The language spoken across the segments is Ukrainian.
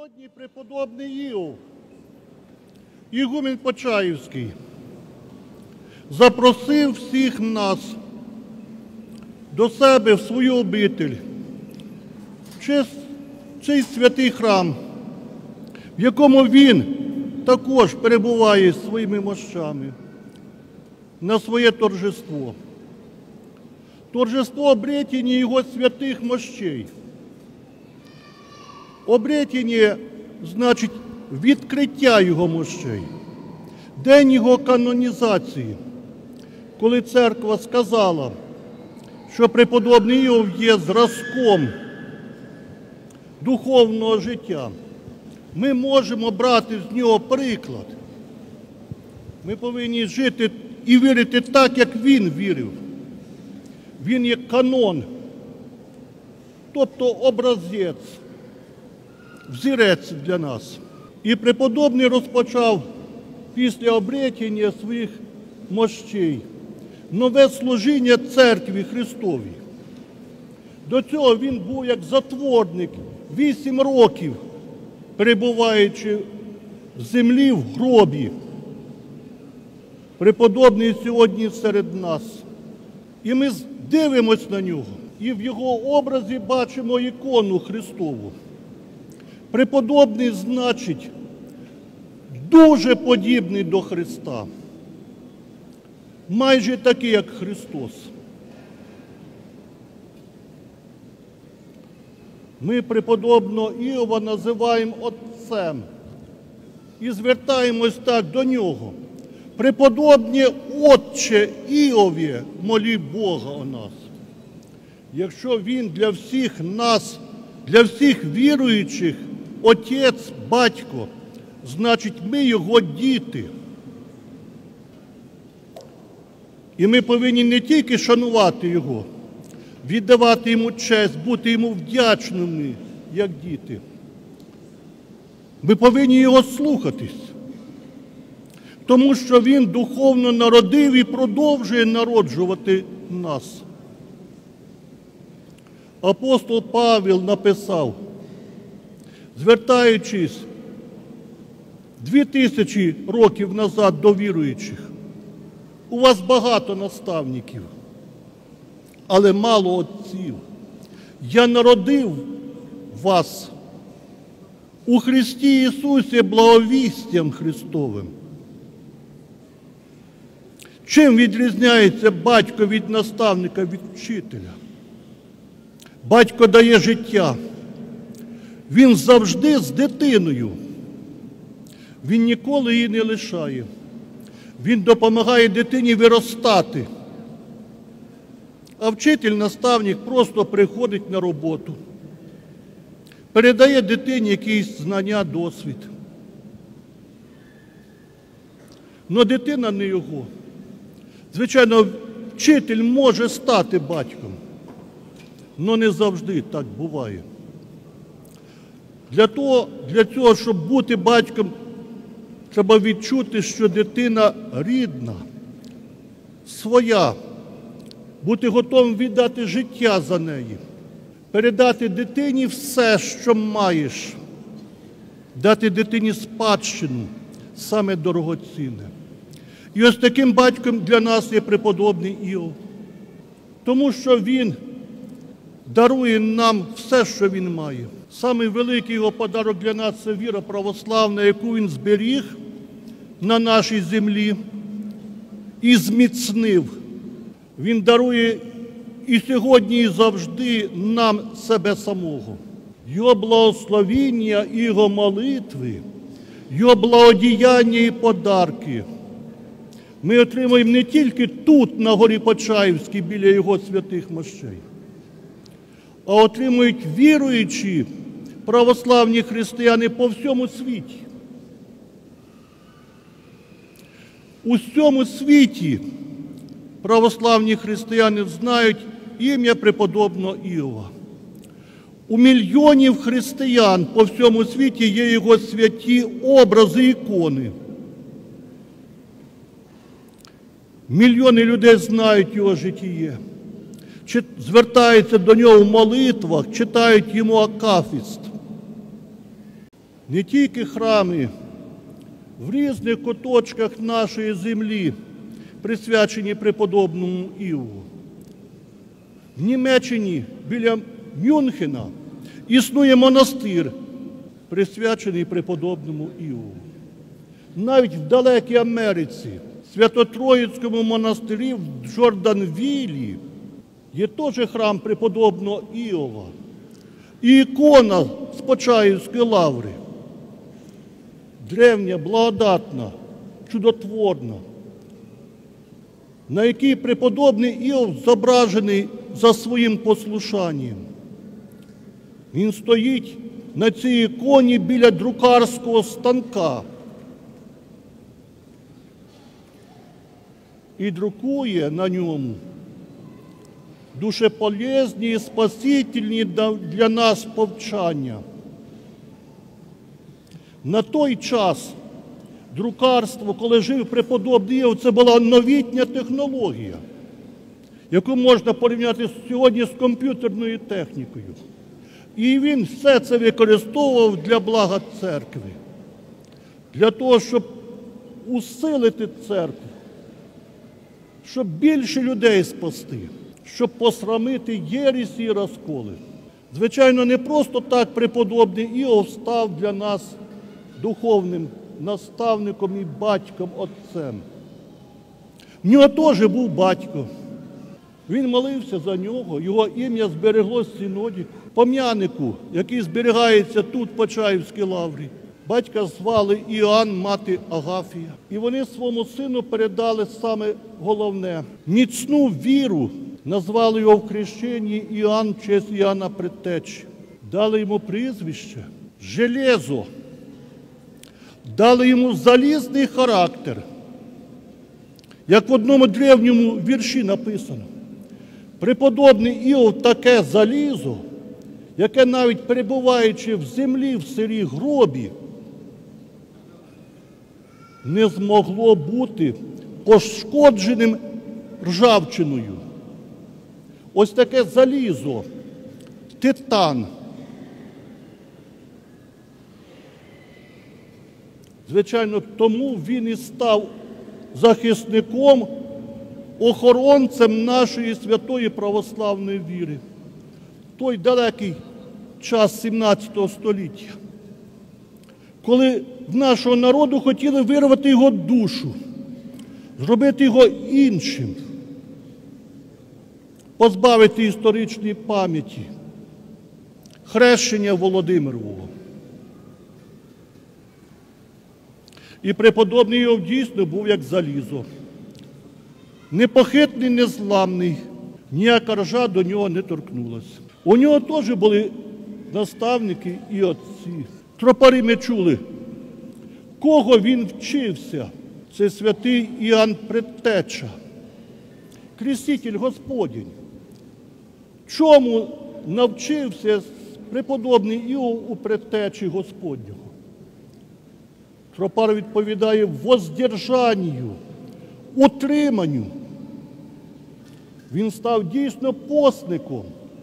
Сьогодні преподобний Іов, ігумен Почаївський, запросив всіх нас до себе в свою обитель, в цей святий храм, в якому він також перебуває зі своїми мощами на своє торжество. Торжество обретення його святих мощей. Обретення значить відкриття його мощей. День його канонізації, коли церква сказала, що преподобний Іов є зразком духовного життя. Ми можемо брати з нього приклад. Ми повинні жити і вірити так, як він вірив. Він є канон, тобто образець, взірець для нас. І преподобний розпочав після обретення своїх мощей нове служіння Церкві Христовій. До цього він був як затворник 8 років, перебуваючи в землі в гробі. Преподобний сьогодні серед нас. І ми дивимось на нього, і в його образі бачимо ікону Христову. Преподобний, значить, дуже подібний до Христа. Майже такий, як Христос. Ми преподобного Іова називаємо Отцем і звертаємось так до нього. Преподобні Отче Іові, молі Бога о нас. Якщо він для всіх нас, для всіх віруючих, Отець, Батько, значить ми його діти. І ми повинні не тільки шанувати його, віддавати йому честь, бути йому вдячними, як діти. Ми повинні його слухатись, тому що він духовно народив і продовжує народжувати нас. Апостол Павел написав, звертаючись 2000 років назад до віруючих, у вас багато наставників, але мало отців. Я народив вас у Христі Ісусі благовістям Христовим. Чим відрізняється батько від наставника, від вчителя? Батько дає життя. Він завжди з дитиною. Він ніколи її не лишає. Він допомагає дитині виростати. А вчитель, наставник просто приходить на роботу. Передає дитині якісь знання, досвід. Но дитина не його. Звичайно, вчитель може стати батьком, але не завжди так буває. Для цього, щоб бути батьком, треба відчути, що дитина рідна, своя, бути готовим віддати життя за неї, передати дитині все, що маєш, дати дитині спадщину, саме дорогоцінне. І ось таким батьком для нас є преподобний Іов, тому що він дарує нам все, що він має. Самий великий його подарок для нас – це віра православна, яку він зберіг на нашій землі і зміцнив. Він дарує і сьогодні, і завжди нам себе самого. Його благословіння, його молитви, його благодіяння і подарки ми отримуємо не тільки тут, на горі Почаївській, біля його святих мощей, а отримують віруючі православні християни по всьому світі. У всьому світі православні християни знають ім'я преподобного Іова. У мільйонів християн по всьому світі є його святі образи, ікони. Мільйони людей знають його життя. звертаються до нього в молитвах, читають йому акафіст. Не тільки храми в різних куточках нашої землі, присвячені преподобному Іову. В Німеччині біля Мюнхена існує монастир, присвячений преподобному Іову. Навіть в далекій Америці, в Свято-Троїцькому монастирі в Джорданвілі є теж храм преподобного Іова і ікона з Почаївської лаври. Древня, благодатна, чудотворна, на якій преподобний Іов зображений за своїм послушанням. Він стоїть на цій іконі біля друкарського станка і друкує на ньому душеполезні і спасительні для нас повчання. На той час друкарство, коли жив преподобний Іов, це була новітня технологія, яку можна порівняти сьогодні з комп'ютерною технікою. І він все це використовував для блага церкви, для того, щоб усилити церкву, щоб більше людей спасти, щоб посрамити єресі і розколи. Звичайно, не просто так преподобний Іов став для нас духовним наставником і батьком, отцем. В нього теж був батько. Він молився за нього, його ім'я збереглося в синоді. Пом'янику, який зберігається тут, в Почаївській лаврі, батька звали Іоанн, мати Агафія. І вони своєму сину передали саме головне – міцну віру. Назвали його в хрещенні Іоанн в честь Іоанна Предтечі. Дали йому прізвище «Железо». Дали йому залізний характер. Як в одному древньому вірші написано, преподобний Іов таке залізо, яке навіть перебуваючи в землі, в сирій гробі, не змогло бути пошкодженим ржавчиною. Ось таке залізо, титан. Звичайно, тому він і став захисником, охоронцем нашої святої православної віри. Той далекий час 17 століття, коли в нашого народу хотіли вирвати його душу, зробити його іншим, позбавити історичної пам'яті, хрещення Володимирового. І преподобний Іов дійсно був як залізо. Непохитний, незламний, ніяка ржа до нього не торкнулася. У нього теж були наставники і отці. Тропари ми чули, кого він вчився. Це святий Іоанн Предтеча, Креститель Господень. Чому навчився преподобний Іов у Предтечі Господнього? Тропар відповідає воздержанню, утриманню. Він став дійсно постником.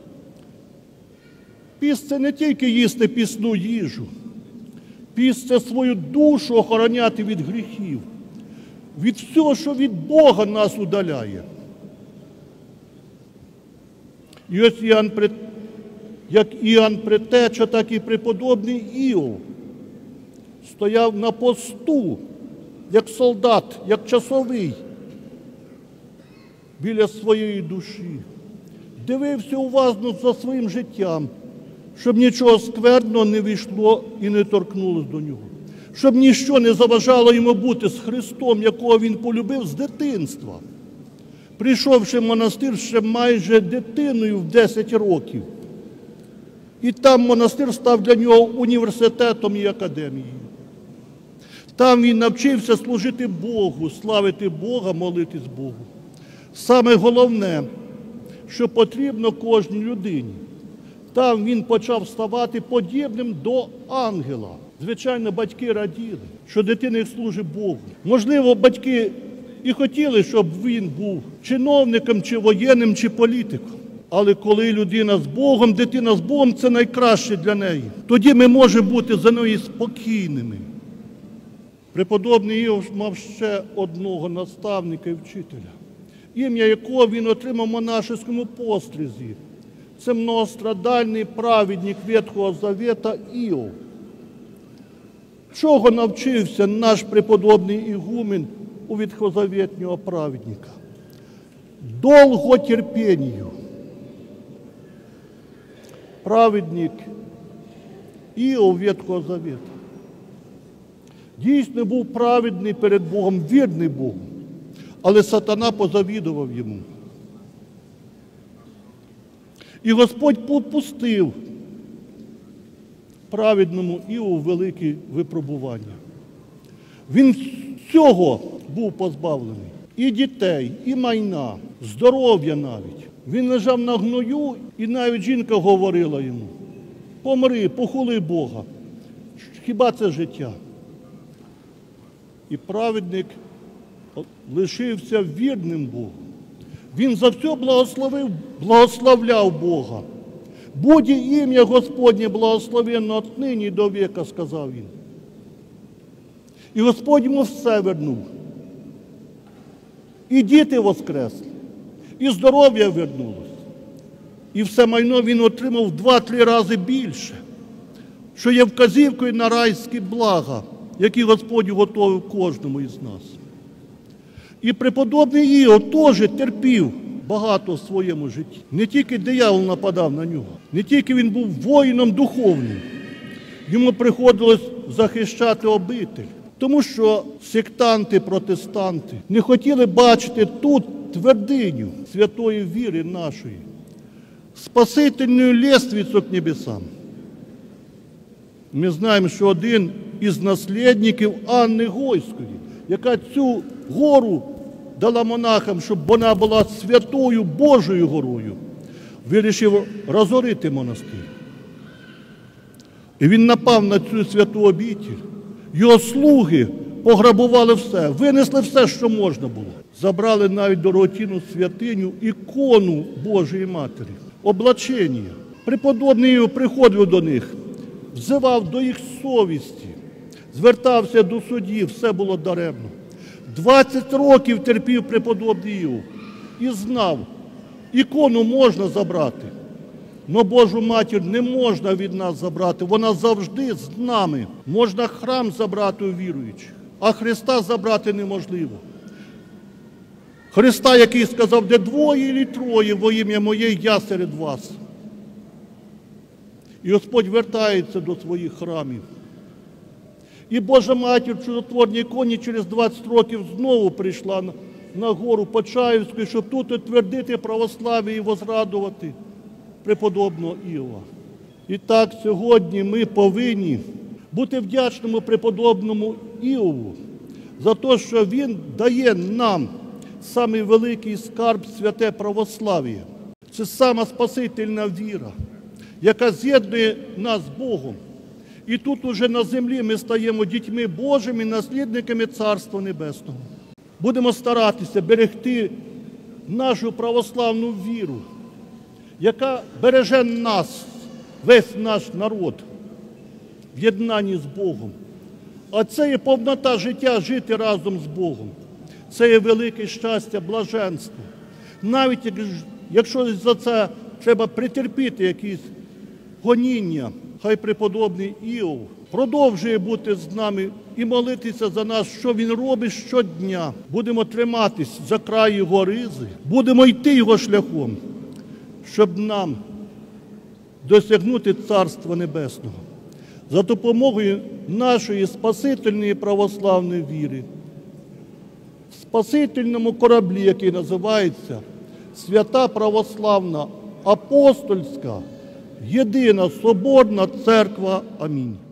Піст – це не тільки їсти пісну їжу. Піст – це свою душу охороняти від гріхів, від всього, що від Бога нас удаляє. І ось як Іоанн Предтеча, так і преподобний Іов стояв на посту, як солдат, як часовий, біля своєї душі. Дивився уважно за своїм життям, щоб нічого скверного не війшло і не торкнулося до нього. Щоб ніщо не заважало йому бути з Христом, якого він полюбив з дитинства. Прийшовши в монастир ще майже дитиною в 10 років. І там монастир став для нього університетом і академією. Там він навчився служити Богу, славити Бога, молитись Богу. Саме головне, що потрібно кожній людині. Там він почав ставати подібним до ангела. Звичайно, батьки раділи, що дитина їх служить Богу. Можливо, батьки і хотіли, щоб він був чиновником, чи воєнним, чи політиком. Але коли людина з Богом, дитина з Богом, це найкраще для неї. Тоді ми можемо бути за нею спокійними. Преподобний Іов мав ще одного наставника і вчителя, ім'я якого він отримав в монашеському пострізі. Це многострадальний праведник Ветхого Завета Іов. Чого навчився наш преподобний ігумен у ветхозаветнього праведника? Долготерпению. Праведник Іов Ветхого Завета дійсно був праведний перед Богом, вірний Богу, але сатана позавідував йому. І Господь попустив праведному Іову великі випробування. Він всього був позбавлений. І дітей, і майна, здоров'я навіть. Він лежав на гною, і навіть жінка говорила йому: помри, похули Бога. Хіба це життя? І праведник лишився вірним Богу. Він за все благословляв Бога. «Буде ім'я Господнє благословенно отнині до віка», – сказав він. І Господь йому все вернув. І діти воскресли, і здоров'я вернулось. І все майно він отримав в 2-3 рази більше, що є вказівкою на райські блага, які Господь готовив кожному із нас. І преподобний Іов теж терпів багато в своєму житті. Не тільки диявол нападав на нього, не тільки він був воїном духовним, йому приходилось захищати обитель. Тому що сектанти, протестанти не хотіли бачити тут твердиню святої віри нашої, спасительну лестницю к небесам. Ми знаємо, що один із наслідників Анни Гойської, яка цю гору дала монахам, щоб вона була святою Божою горою, вирішив розорити монастир. І він напав на цю святу обітель. Його слуги пограбували все, винесли все, що можна було. Забрали навіть дорогоцінну святиню, ікону Божої Матері, облачення. Преподобний Іов приходив до них, взивав до їх совісті, звертався до судів, все було даремно. 20 років терпів преподобний Іов і знав, ікону можна забрати, но Божу Матір не можна від нас забрати, вона завжди з нами. Можна храм забрати у віруючих, а Христа забрати неможливо. Христа, який сказав: де 2 чи 3 во ім'я Моє, я серед вас. І Господь вертається до своїх храмів. І Божа Матір в чудотворній іконі через 20 років знову прийшла на гору Почаївську, щоб тут утвердити православ'я і возрадувати преподобного Іова. І так сьогодні ми повинні бути вдячними преподобному Іову за те, що він дає нам самий великий скарб – святе православ'я. Це сама спасительна віра, яка з'єднує нас з Богом. І тут уже на землі ми стаємо дітьми Божими, наслідниками Царства Небесного. Будемо старатися берегти нашу православну віру, яка береже нас, весь наш народ, в єднанні з Богом. А це є повнота життя – жити разом з Богом. Це є велике щастя, блаженство. Навіть якщо за це треба претерпіти якісь гоніння, хай преподобний Іов продовжує бути з нами і молитися за нас, що він робить щодня. Будемо триматись за край його ризи, будемо йти його шляхом, щоб нам досягнути Царства Небесного. За допомогою нашої спасительної православної віри, в спасительному кораблі, який називається Свята Православна Апостольська Єдина Соборна Церква. Амінь.